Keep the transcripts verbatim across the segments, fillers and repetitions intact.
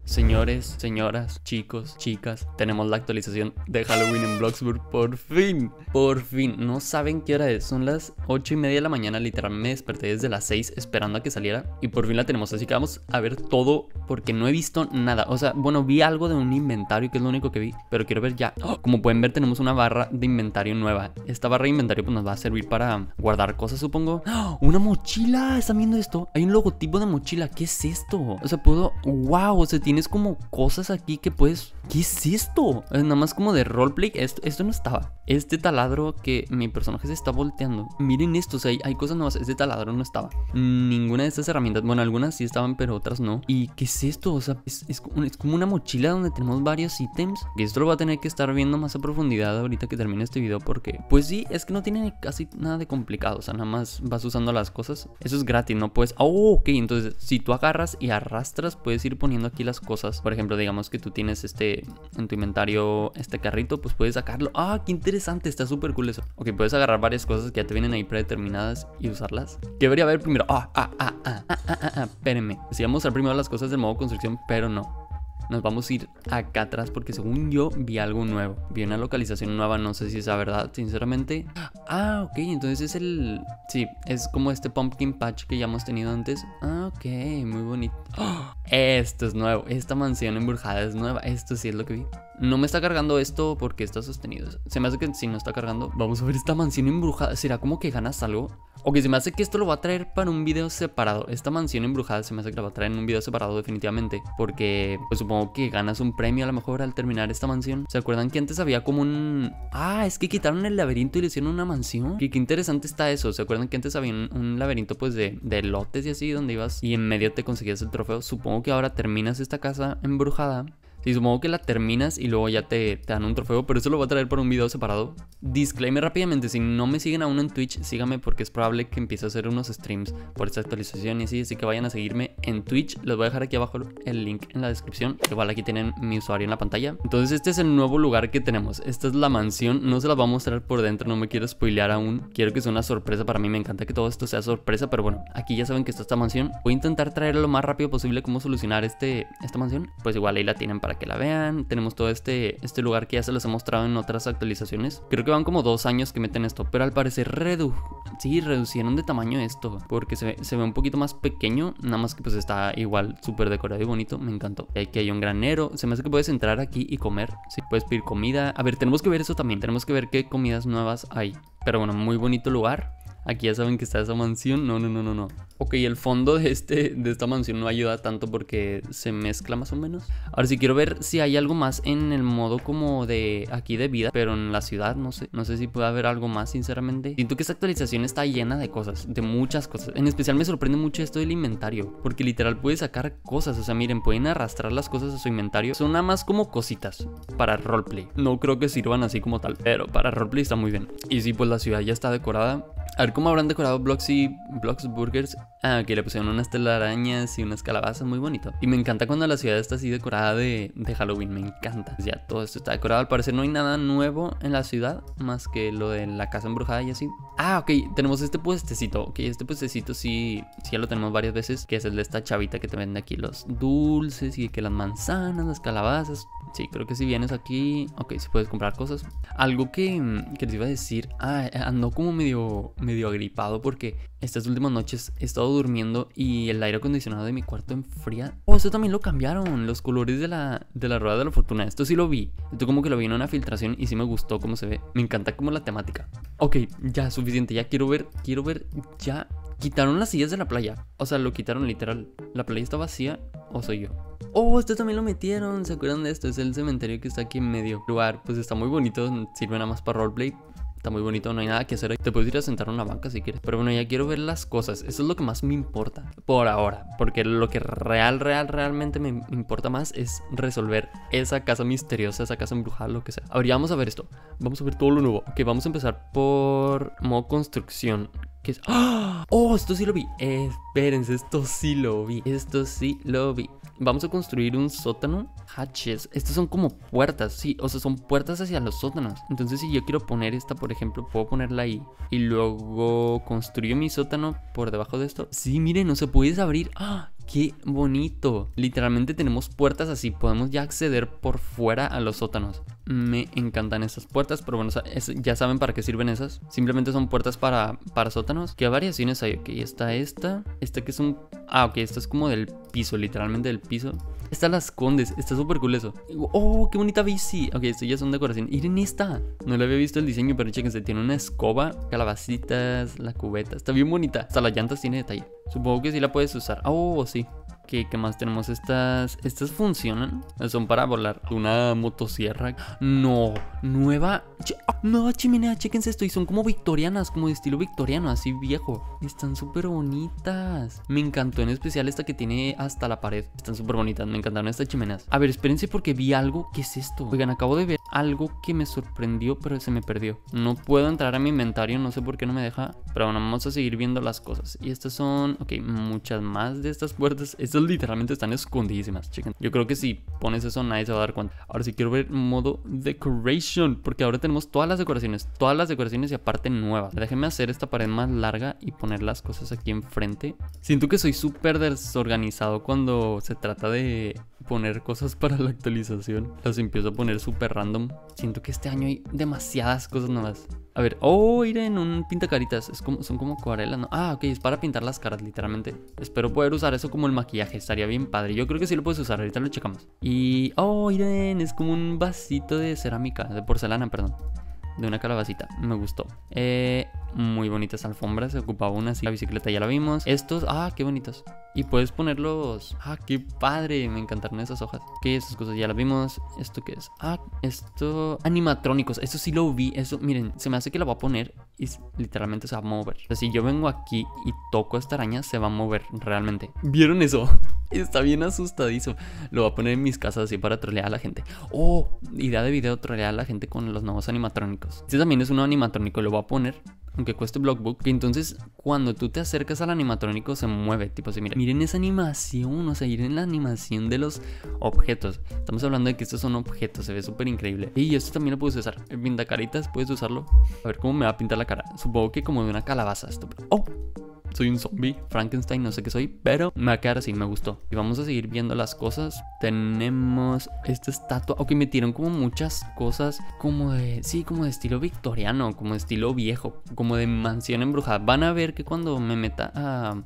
Señores, señoras, chicos, chicas, tenemos la actualización de Halloween en Bloxburg. Por fin, por fin. No saben qué hora es, son las ocho y media de la mañana. Literal me desperté desde las seis esperando a que saliera y por fin la tenemos, así que vamos a ver todo porque no he visto nada. O sea, bueno, vi algo de un inventario que es lo único que vi, pero quiero ver ya. ¡Oh! Como pueden ver, tenemos una barra de inventario nueva. Esta barra de inventario pues nos va a servir para guardar cosas, supongo. ¡Oh! Una mochila, ¿están viendo esto? Hay un logotipo de mochila, ¿qué es esto? O sea, puedo, wow, o sea, tienes como cosas aquí que puedes... ¿Qué es esto? Es nada más como de roleplay. Esto, esto no estaba. Este taladro que mi personaje se está volteando. Miren esto, o sea, hay, hay cosas nuevas. Este taladro no estaba. Ninguna de estas herramientas, bueno, algunas sí estaban, pero otras no. ¿Y qué es esto? O sea, es, es, es como una mochila donde tenemos varios ítems. Y esto lo voy a tener que estar viendo más a profundidad ahorita que termine este video, porque pues sí, es que no tiene casi nada de complicado. O sea, nada más vas usando las cosas. Eso es gratis, no puedes... Oh, ok, entonces si tú agarras y arrastras, puedes ir poniendo aquí las cosas. Por ejemplo, digamos que tú tienes este en tu inventario, este carrito, pues puedes sacarlo. Ah, qué interesante, está súper cool eso. Ok, puedes agarrar varias cosas que ya te vienen ahí predeterminadas y usarlas. ¿Qué debería haber primero? Ah, ah, ah, ah, ah, ah, ah, ah. Espérenme. Sí, vamos a mostrar primero las cosas del modo construcción, pero no. Nos vamos a ir acá atrás porque según yo vi algo nuevo. Vi una localización nueva, no sé si es la verdad, sinceramente. Ah, ok, entonces es el... Sí, es como este pumpkin patch que ya hemos tenido antes. Ah, ok, muy bonito. ¡Oh! Esto es nuevo, esta mansión embrujada es nueva. Esto sí es lo que vi. No me está cargando esto porque está sostenido. Se me hace que si no está cargando. Vamos a ver esta mansión embrujada. ¿Será como que ganas algo? Ok, se me hace que esto lo va a traer para un video separado. Esta mansión embrujada se me hace que la va a traer en un video separado definitivamente. Porque pues supongo que ganas un premio a lo mejor al terminar esta mansión. ¿Se acuerdan que antes había como un... Ah, es que quitaron el laberinto y le hicieron una mansión? Qué, qué interesante está eso. ¿Se acuerdan que antes había un, un laberinto pues de, de lotes y así donde ibas y en medio te conseguías el trofeo? Supongo que ahora terminas esta casa embrujada. Sí, supongo que la terminas y luego ya te, te dan un trofeo, pero eso lo voy a traer para un video separado. Disclaimer rápidamente, si no me siguen aún en Twitch, síganme porque es probable que empiece a hacer unos streams por esta actualización y así, así que vayan a seguirme en Twitch. Les voy a dejar aquí abajo el link en la descripción. Igual aquí tienen mi usuario en la pantalla. Entonces este es el nuevo lugar que tenemos. Esta es la mansión, no se la voy a mostrar por dentro, no me quiero spoilear aún. Quiero que sea una sorpresa para mí, me encanta que todo esto sea sorpresa, pero bueno, aquí ya saben que está esta mansión. Voy a intentar traer lo más rápido posible cómo solucionar este, esta mansión. Pues igual ahí la tienen para que la vean. Tenemos todo este, este lugar que ya se los he mostrado en otras actualizaciones. Creo que van como dos años que meten esto, pero al parecer redu sí, reducieron de tamaño esto, porque se ve, se ve un poquito más pequeño, nada más que pues está igual súper decorado y bonito, me encantó. Aquí hay un granero, se me hace que puedes entrar aquí y comer, sí, puedes pedir comida. A ver, tenemos que ver eso también, tenemos que ver qué comidas nuevas hay. Pero bueno, muy bonito lugar. Aquí ya saben que está esa mansión. No, no, no, no, no. Ok, el fondo de, este, de esta mansión no ayuda tanto porque se mezcla más o menos. Ahora sí quiero ver si hay algo más en el modo como de aquí de vida, pero en la ciudad no sé. No sé si puede haber algo más, sinceramente. Siento que esta actualización está llena de cosas, de muchas cosas. En especial me sorprende mucho esto del inventario, porque literal puedes sacar cosas. O sea, miren, pueden arrastrar las cosas a su inventario. Son nada más como cositas para roleplay. No creo que sirvan así como tal, pero para roleplay está muy bien. Y sí, pues la ciudad ya está decorada. A ver cómo habrán decorado Bloxy, Bloxburgers. Ah, que le pusieron unas telarañas y unas calabazas, muy bonito. Y me encanta cuando la ciudad está así decorada de, de Halloween, me encanta. Ya todo esto está decorado, al parecer no hay nada nuevo en la ciudad, más que lo de la casa embrujada y así. Ah, ok, tenemos este puestecito, ok, este puestecito sí, sí ya lo tenemos varias veces, que es el de esta chavita que te vende aquí los dulces y que las manzanas, las calabazas. Sí, creo que si vienes aquí, ok, sí puedes comprar cosas. Algo que, que les iba a decir, ah, ando como medio, medio agripado porque estas últimas noches he estado durmiendo y el aire acondicionado de mi cuarto enfría. Oh, esto también lo cambiaron, los colores de la, de la rueda de la fortuna. Esto sí lo vi, esto como que lo vi en una filtración y sí me gustó cómo se ve. Me encanta como la temática. Ok, ya, suficiente, ya quiero ver, quiero ver, ya. Quitaron las sillas de la playa, o sea, lo quitaron literal. ¿La playa está vacía o soy yo? Oh, esto también lo metieron, ¿se acuerdan de esto? Es el cementerio que está aquí en medio. Lugar, pues está muy bonito, sirve nada más para roleplay. Está muy bonito, no hay nada que hacer. Te puedes ir a sentar a una banca si quieres. Pero bueno, ya quiero ver las cosas. Eso es lo que más me importa por ahora. Porque lo que real, real, realmente me importa más es resolver esa casa misteriosa, esa casa embrujada, lo que sea. Ahora ya vamos a ver esto. Vamos a ver todo lo nuevo. Ok, vamos a empezar por modo construcción. ¿Qué es? ¡Oh! Esto sí lo vi. Eh, espérense, esto sí lo vi. Esto sí lo vi. Vamos a construir un sótano. Hatches. Estos son como puertas, sí. O sea, son puertas hacia los sótanos. Entonces, si yo quiero poner esta, por ejemplo, puedo ponerla ahí. Y luego construyo mi sótano por debajo de esto. Sí, miren, no se puede abrir. ¡Ah! Qué bonito. Literalmente tenemos puertas así. Podemos ya acceder por fuera a los sótanos. Me encantan estas puertas. Pero bueno, es, ya saben para qué sirven esas. Simplemente son puertas para, para sótanos. ¿Qué variaciones hay? Ok, está esta. Esta que es un... Ah, ok, esta es como del piso. Literalmente del piso. Esta la escondes. Está súper cool eso. Oh, qué bonita bici. Ok, esto ya son decoración. Miren esta. No le había visto el diseño, pero chéquense. Tiene una escoba, calabacitas, la cubeta. Está bien bonita. Hasta las llantas tiene detalle. Supongo que sí la puedes usar. Oh, sí. ¿Qué, ¿Qué más tenemos? Estas Estas funcionan. Son para volar. Una motosierra. No. Nueva ch Nueva chimenea. Chéquense esto. Y son como victorianas. Como de estilo victoriano. Así viejo. Están súper bonitas. Me encantó en especial esta que tiene hasta la pared. Están súper bonitas. Me encantaron estas chimeneas. A ver, espérense porque vi algo. ¿Qué es esto? Oigan, acabo de ver algo que me sorprendió, pero se me perdió. No puedo entrar a mi inventario. No sé por qué no me deja. Pero bueno, vamos a seguir viendo las cosas. Y estas son... Ok, muchas más de estas puertas. Estas literalmente están escondidísimas. Chequen. Yo creo que si pones eso nadie se va a dar cuenta. Ahora sí quiero ver modo decoration, porque ahora tenemos todas las decoraciones. Todas las decoraciones y aparte nuevas. Déjenme hacer esta pared más larga y poner las cosas aquí enfrente. Siento que soy súper desorganizado cuando se trata de poner cosas para la actualización. Las empiezo a poner súper random. Siento que este año hay demasiadas cosas nuevas. A ver, oh, miren, un pintacaritas. Es como, son como acuarelas, ¿no? Ah, ok, es para pintar las caras, literalmente. Espero poder usar eso como el maquillaje. Estaría bien padre. Yo creo que sí lo puedes usar. Ahorita lo checamos. Y, oh, miren, es como un vasito de cerámica, de porcelana, perdón. De una calabacita, me gustó. eh, Muy bonitas alfombras. Se ocupaba una así. La bicicleta ya la vimos. Estos, ah, qué bonitos. Y puedes ponerlos. Ah, qué padre. Me encantaron esas hojas. Que esas cosas ya las vimos. ¿Esto qué es? Ah, esto... animatrónicos. Esto sí lo vi. Eso, miren, se me hace que la voy a poner y literalmente se va a mover. O sea, si yo vengo aquí y toco esta araña, se va a mover realmente. ¿Vieron eso? Está bien asustadizo. Lo voy a poner en mis casas así para trolear a la gente. Oh, idea de video, trolear a la gente con los nuevos animatrónicos. Este también es un animatrónico. Lo voy a poner, aunque cueste Blockbook. Que entonces cuando tú te acercas al animatrónico se mueve. Tipo así, miren. Miren esa animación. O sea, miren la animación de los objetos. Estamos hablando de que estos son objetos. Se ve súper increíble. Y esto también lo puedes usar. El pintacaritas, puedes usarlo. A ver cómo me va a pintar la cara. Supongo que como de una calabaza esto. Oh, soy un zombie, Frankenstein, no sé qué soy, pero me va a quedar así, me gustó. Y vamos a seguir viendo las cosas. Tenemos esta estatua. Ok, metieron como muchas cosas como de, sí, como de estilo victoriano, como de estilo viejo, como de mansión embrujada. Van a ver que cuando me meta a...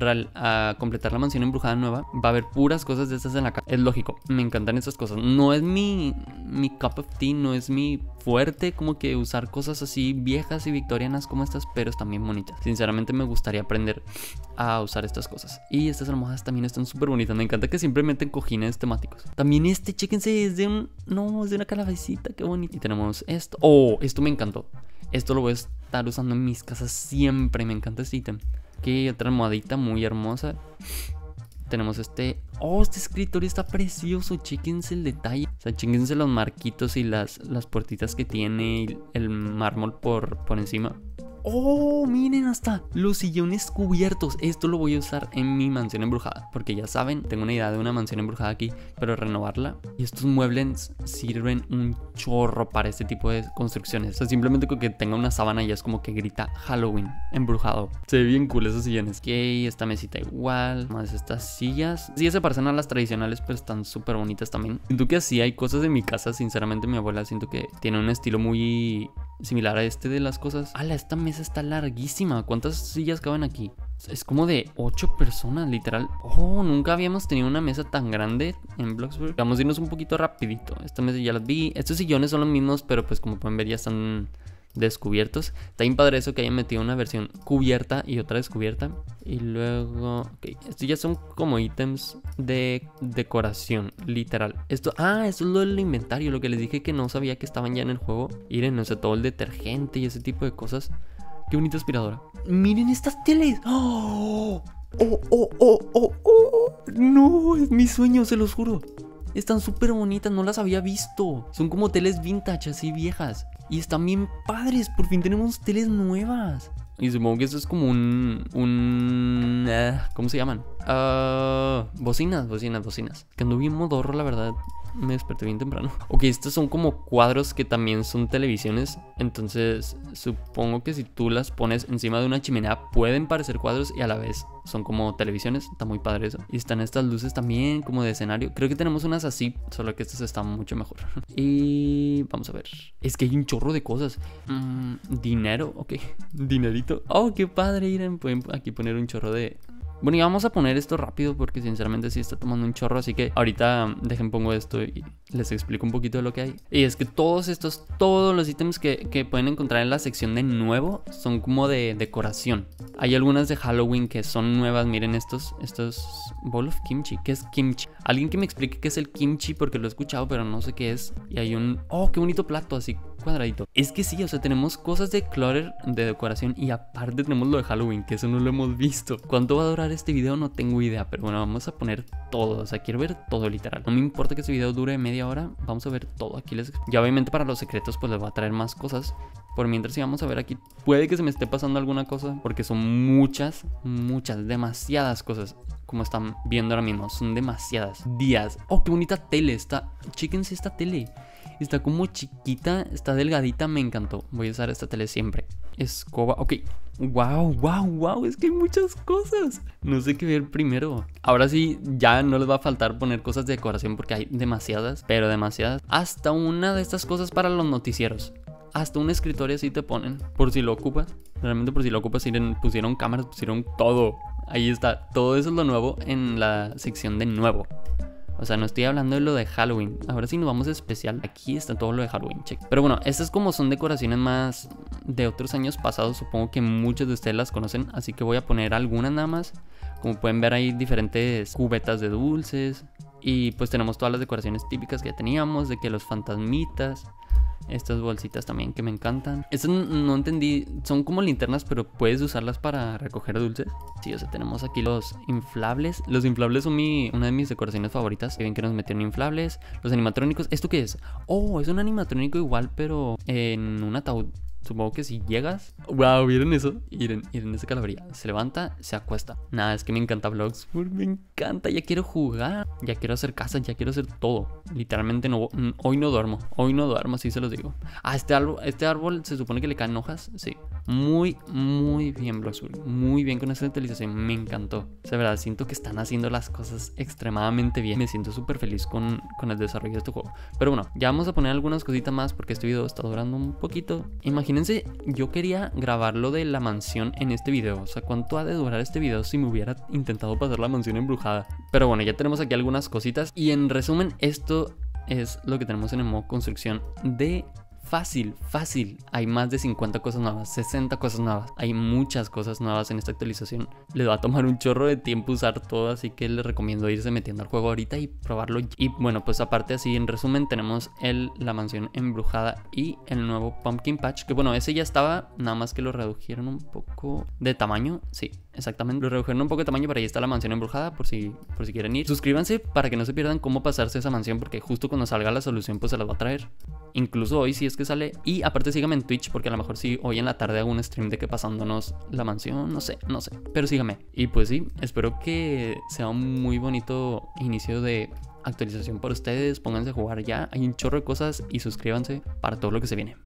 a completar la mansión embrujada nueva, va a haber puras cosas de estas en la casa. Es lógico, me encantan estas cosas. No es mi, mi cup of tea, no es mi fuerte como que usar cosas así viejas y victorianas como estas, pero están bien bonitas. Sinceramente me gustaría aprender a usar estas cosas. Y estas almohadas también están súper bonitas. Me encanta que siempre meten cojines temáticos. También este, chéquense, es de un... no, es de una calabacita, qué bonito. Y tenemos esto. Oh, esto me encantó. Esto lo voy a estar usando en mis casas siempre. Me encanta este ítem. Aquí otra almohadita muy hermosa. Tenemos este... oh, este escritorio está precioso. Chéquense el detalle. O sea, chéquense los marquitos y las, las puertitas que tiene. Y el mármol por, por encima. Oh, miren, hasta los sillones cubiertos. Esto lo voy a usar en mi mansión embrujada, porque ya saben, tengo una idea de una mansión embrujada aquí, pero renovarla. Y estos muebles sirven un chorro para este tipo de construcciones. O sea, simplemente con que tenga una sábana ya es como que grita Halloween embrujado. Se ve bien cool esos sillones. Ok, esta mesita igual. Más estas sillas. Sí, se parecen a las tradicionales, pero están súper bonitas también. Siento que así hay cosas en mi casa. Sinceramente, mi abuela siento que tiene un estilo muy similar a este de las cosas. ¡Hala! Esta mesa está larguísima. ¿Cuántas sillas caben aquí? Es como de ocho personas, literal. Oh, nunca habíamos tenido una mesa tan grande en Bloxburg. Vamos a irnos un poquito rapidito. Esta mesa ya las vi. Estos sillones son los mismos, pero pues como pueden ver ya están descubiertos. Está bien padre eso que hayan metido una versión cubierta y otra descubierta. Y luego... ok, estos ya son como ítems de decoración, literal. Esto... ah, esto es lo del inventario. Lo que les dije que no sabía que estaban ya en el juego. Miren, no sé, todo el detergente y ese tipo de cosas. Qué bonita aspiradora. Miren estas teles. ¡Oh! ¡Oh, oh, oh, oh, oh! No, es mi sueño, se los juro. Están súper bonitas, no las había visto. Son como teles vintage, así viejas. Y están bien padres, por fin tenemos teles nuevas. Y supongo que eso es como un... un uh, ¿cómo se llaman? Uh, bocinas, bocinas, bocinas. Que ando bien modorro, la verdad. me desperté bien temprano. Ok, estos son como cuadros que también son televisiones. Entonces supongo que si tú las pones encima de una chimenea pueden parecer cuadros y a la vez son como televisiones. Está muy padre eso. Y están estas luces también como de escenario. Creo que tenemos unas así, solo que estas están mucho mejor. Y vamos a ver. Es que hay un chorro de cosas. Mm, dinero, ok. Dinerito. Oh, qué padre, Irene. Pueden aquí poner un chorro de... Bueno, y vamos a poner esto rápido porque sinceramente sí está tomando un chorro. Así que ahorita dejen pongo esto y les explico un poquito de lo que hay. Y es que todos estos, todos los ítems que, que pueden encontrar en la sección de nuevo son como de decoración. Hay algunas de Halloween que son nuevas. Miren estos, estos bowl of kimchi. ¿Qué es kimchi? Alguien que me explique qué es el kimchi porque lo he escuchado pero no sé qué es. Y hay un... Oh, qué bonito plato así cuadradito. Es que sí, o sea, tenemos cosas de clutter, de decoración y aparte tenemos lo de Halloween, que eso no lo hemos visto. ¿Cuánto va a durar este video? No tengo idea, pero bueno, vamos a poner todo, o sea, quiero ver todo literal. No me importa que este video dure media hora, vamos a ver todo. Aquí les... Ya obviamente para los secretos pues les voy a traer más cosas. Por mientras sí vamos a ver aquí, puede que se me esté pasando alguna cosa porque son muchas, muchas, demasiadas cosas. Como están viendo ahora mismo, son demasiadas. Días. Oh, qué bonita tele está. Chéquense esta tele. Está como chiquita, está delgadita, me encantó. Voy a usar esta tele siempre. Escoba, ok. Wow, wow, wow, es que hay muchas cosas. No sé qué ver primero. Ahora sí, ya no les va a faltar poner cosas de decoración porque hay demasiadas, pero demasiadas. Hasta una de estas cosas para los noticieros. Hasta un escritorio así te ponen, por si lo ocupas. Realmente por si lo ocupas, pusieron cámaras, pusieron todo. Ahí está, todo eso es lo nuevo en la sección de nuevo. O sea, no estoy hablando de lo de Halloween. Ahora sí nos vamos a especial. Aquí está todo lo de Halloween, check. Pero bueno, estas como son decoraciones más de otros años pasados. Supongo que muchos de ustedes las conocen. Así que voy a poner algunas nada más. Como pueden ver hay diferentes cubetas de dulces. Y pues tenemos todas las decoraciones típicas que ya teníamos. De que los fantasmitas. Estas bolsitas también que me encantan. Estas no entendí, son como linternas, pero puedes usarlas para recoger dulces. Sí, o sea, tenemos aquí los inflables. Los inflables son mi, una de mis decoraciones favoritas. Ven que nos metieron inflables. Los animatrónicos, ¿esto qué es? Oh, es un animatrónico igual, pero en un ataúd. Supongo que si llegas... Wow, ¿vieron eso? Miren, miren esa calavería. Se levanta, se acuesta. Nada, es que me encanta Bloxburg. Me encanta, ya quiero jugar. Ya quiero hacer casa, ya quiero hacer todo. Literalmente no... Hoy no duermo. Hoy no duermo, así se los digo. Ah, este árbol, este árbol se supone que le caen hojas. Sí. Muy, muy bien Bloxburg. Muy bien con esta utilización. Me encantó. O sea, verdad, siento que están haciendo las cosas extremadamente bien. Me siento súper feliz con, con el desarrollo de este juego. Pero bueno, ya vamos a poner algunas cositas más porque este video está durando un poquito. Imagínense. Imagínense, yo quería grabar lo de la mansión en este video. O sea, ¿cuánto ha de durar este video si me hubiera intentado pasar la mansión embrujada? Pero bueno, ya tenemos aquí algunas cositas. Y en resumen, esto es lo que tenemos en el modo construcción de... Fácil, fácil. Hay más de cincuenta cosas nuevas, sesenta cosas nuevas. Hay muchas cosas nuevas en esta actualización. Les va a tomar un chorro de tiempo usar todo, así que les recomiendo irse metiendo al juego ahorita y probarlo. Y bueno, pues aparte así, en resumen, tenemos el, la mansión embrujada y el nuevo Pumpkin Patch. Que bueno, ese ya estaba, nada más que lo redujeron un poco de tamaño. Sí, exactamente, lo redujeron un poco de tamaño, pero ahí está la mansión embrujada por si, por si quieren ir. Suscríbanse para que no se pierdan cómo pasarse esa mansión, porque justo cuando salga la solución pues se las va a traer. Incluso hoy si es que sale. Y aparte síganme en Twitch porque a lo mejor sí hoy en la tarde hago un stream de que pasándonos la mansión. No sé, no sé, pero síganme. Y pues sí, espero que sea un muy bonito inicio de actualización para ustedes. Pónganse a jugar ya, hay un chorro de cosas y suscríbanse para todo lo que se viene.